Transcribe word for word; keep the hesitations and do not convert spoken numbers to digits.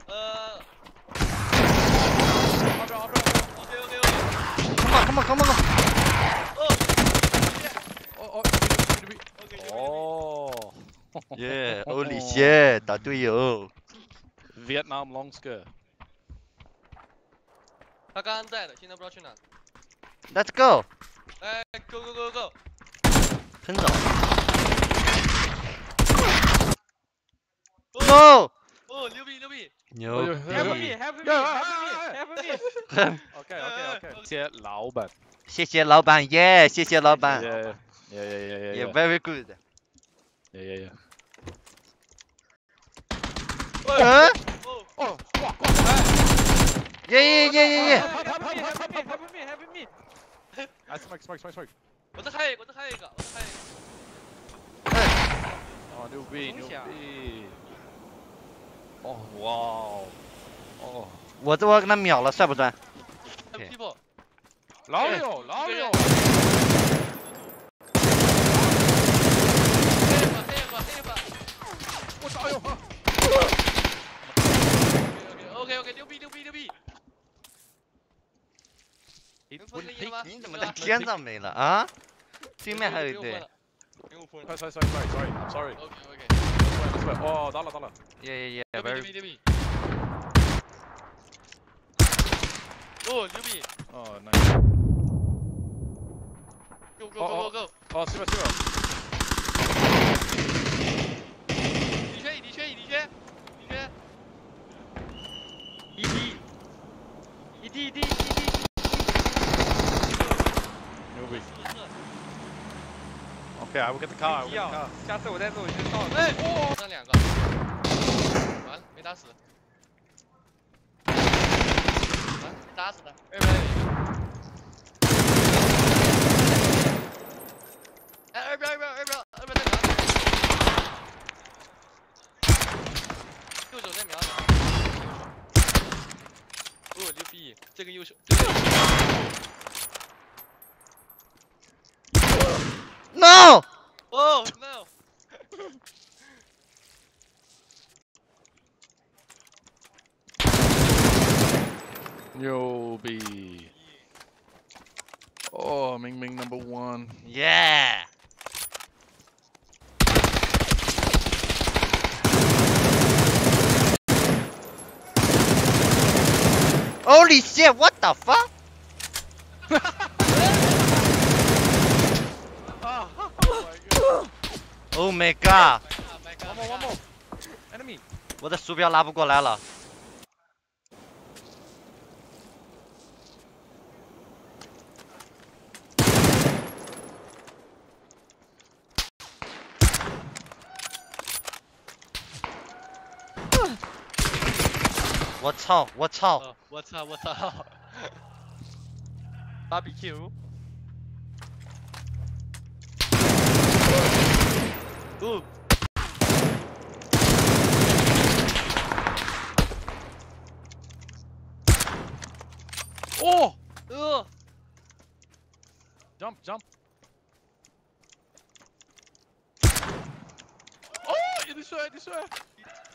呃。 二标二标。 OK OK OK。 Come on come on come on。 哦。 哦哦。 OK。 哦。 耶，欧里谢打队友。 Vietnam long skirt。 他刚刚在的，现在不知道去哪。 Let's go。 哎 ，Go Go Go Go。 很早。No。 哦，牛逼牛逼。 牛逼。 Help me Help me Help me Help me。 OK OK OK。谢谢老板。 谢谢老板，耶，谢谢老板。 Yeah yeah yeah yeah Yeah very good。 Yeah yeah yeah。 嗯。 哦哦，哇哇！ 耶耶耶耶耶。 Help me Help me Help me Help me。 哎 ，smoke smoke smoke smoke。 我再开一个，我再开一个，我再开一个。 哦，牛逼牛逼！哦哇哦！哦， 我这我给他秒了，帅不帅？ people。 老六老六。 黑一个黑一个黑一个。 我操！哎呦！ OK OK 牛逼牛逼牛逼。能分了一个吗？ 你怎么在天上没了啊？对面还有一队。 快快快快 sorry sorry。 OK OK。 哦，打了打了。 耶耶耶！ 牛逼牛逼牛逼。哦牛逼。 哦 nice。 Go go go go go。 哦，是吧是吧。 你缺你缺你缺你缺。一滴。一滴一滴一滴。 牛逼。OK I will get the car I will get the car。 下次我再做我就到了。哎，哦，剩两个。完了，没打死。完了，没打死的。二边有一个。哎，二边二边二边二边在哪里？右手在瞄你。哦，牛逼！这个右手，这个右手。 No！ Oh no！ 牛逼！哦，明明 number one。 耶！ Holy shit! What the fuck? Oh my god! One more, one more. Enemy. 我的鼠标拉不过来了。我操！我操！ 我操！我操 ！Barbecue。哦。 哦。 呃。 Jump jump。哦，有点帅，有点帅。